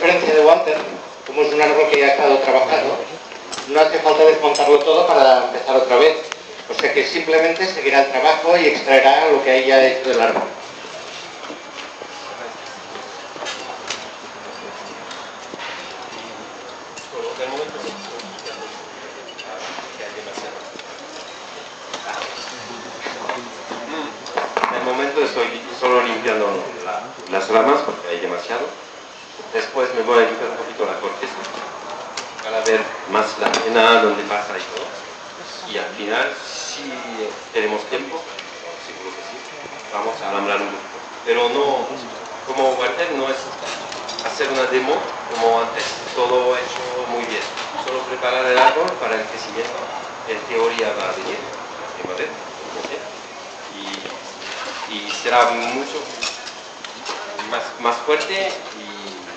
diferencia de Walter, como es un árbol que ya ha estado trabajado, no hace falta desmontarlo todo para empezar otra vez. O sea que simplemente seguirá el trabajo y extraerá lo que haya hecho del árbol. De momento estoy solo limpiando las ramas porque hay demasiado. Después me voy a limpiar un poquito la corteza para ver más la arena, dónde pasa y todo. Y al final, si tenemos tiempo, seguro que sí, vamos a alambrar un poquito. Pero no, como Walter, no es hacer una demo como antes, todo hecho muy bien. Solo preparar el árbol para el crecimiento. En teoría va a venir la primavera, y será mucho más fuerte y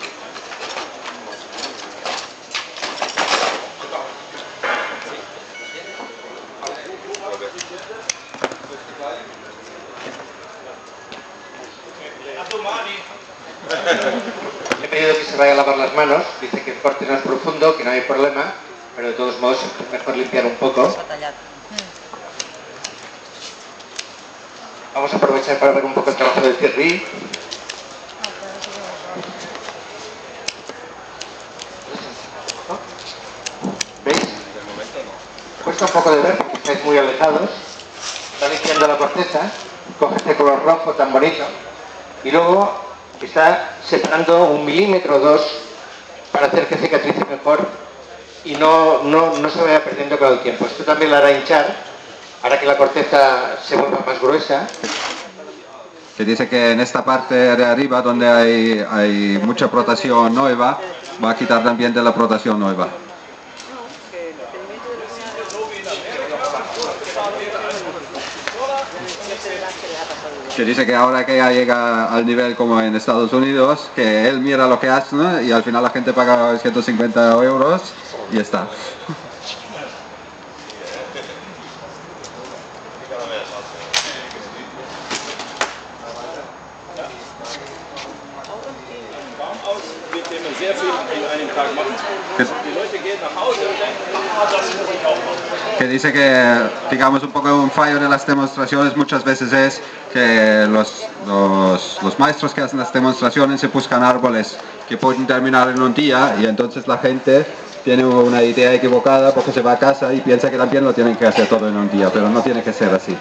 He pedido que se vaya a lavar las manos, dice que el corte no es profundo, que no hay problema, pero de todos modos es mejor limpiar un poco. Vamos a aprovechar para ver un poco el trabajo del Thierry. ¿Veis? Cuesta un poco de ver porque estáis muy alejados. Está limpiando la corteza, coge este color rojo tan bonito y luego está separando 1 milímetro o 2 para hacer que cicatrice mejor y no se vaya perdiendo con el tiempo. Esto también lo hará hinchar, hará que la corteza se vuelva más gruesa. Que dice que en esta parte de arriba donde hay mucha protación nueva, va a quitar también de la protación nueva. Que dice que ahora que ya llega al nivel como en Estados Unidos, que él mira lo que hace, ¿no? Y al final la gente paga 150 euros y ya está. Que dice que, digamos, un poco un fallo de las demostraciones muchas veces es que los maestros que hacen las demostraciones se buscan árboles que pueden terminar en un día y entonces la gente tiene una idea equivocada porque se va a casa y piensa que también lo tienen que hacer todo en un día, pero no tiene que ser así.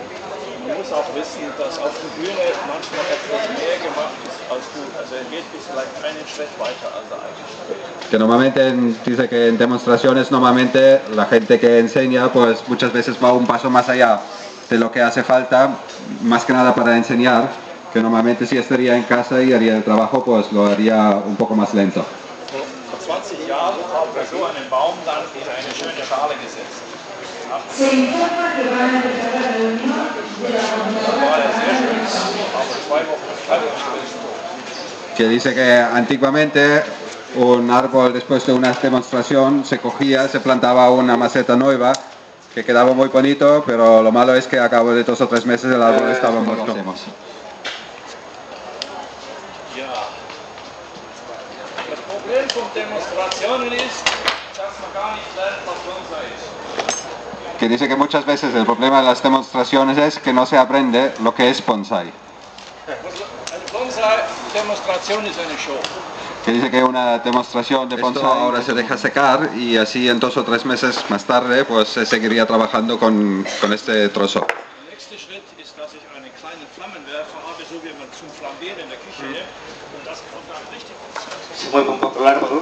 Que normalmente dice que en demostraciones normalmente la gente que enseña pues muchas veces va un paso más allá de lo que hace falta, más que nada para enseñar, que normalmente si estaría en casa y haría el trabajo pues lo haría un poco más lento. Se informa que van a empezar la reunión de la Que dice que antiguamente un árbol después de una demostración se cogía, se plantaba una maceta nueva que quedaba muy bonito, pero lo malo es que a cabo de 2 o 3 meses el árbol estaba muerto. Que dice que muchas veces el problema de las demostraciones es que no se aprende lo que es bonsai. Que dice que una demostración de bonsai ahora se deja secar y así en 2 o 3 meses más tarde pues se seguiría trabajando con este trozo. Se mueve un poco el árbol.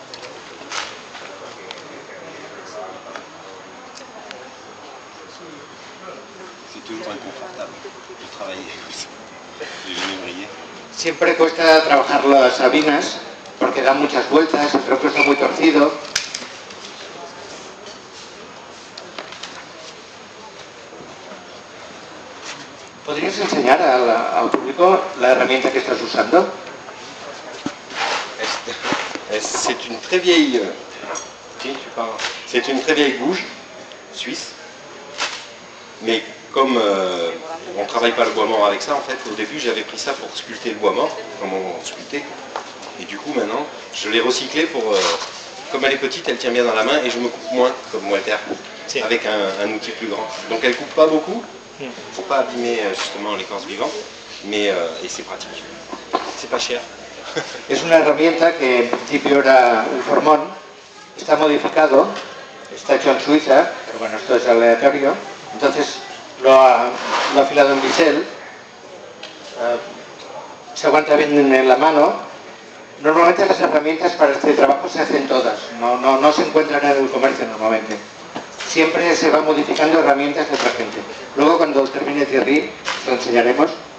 Siempre cuesta trabajar las sabinas porque dan muchas vueltas, el tronco está muy torcido. ¿Podrías enseñar al público la herramienta que estás usando? C'est une très vieille, c'est une très vieille gouge suisse, mais comme on travaille pas le bois mort avec ça, en fait, au début j'avais pris ça pour sculpter le bois mort, comme on sculptait, Et du coup, maintenant, je l'ai recyclée pour... comme elle est petite, elle tient bien dans la main et je me coupe moins, comme Walter, avec un outil plus grand. Donc elle coupe pas beaucoup, pour pas abîmer justement l'écorce vivante, mais et c'est pratique. C'est pas cher. Es una herramienta que en principio era un formón, está modificado, está hecho en Suiza, pero bueno, esto es aleatorio, entonces lo ha afilado en bisel, se aguanta bien en la mano. Normalmente las herramientas para este trabajo se hacen todas, no se encuentran en el comercio normalmente. Siempre se va modificando herramientas de otra gente. Luego cuando termine Thierry, lo enseñaremos.